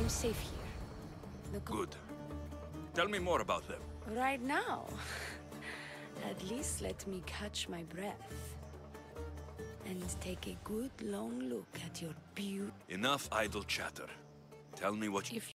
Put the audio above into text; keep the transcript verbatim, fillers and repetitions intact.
I'm safe here. The Good. Tell me more about them. Right now? At least let me catch my breath. And take a good long look at your beauty. Enough idle chatter. Tell me what you... If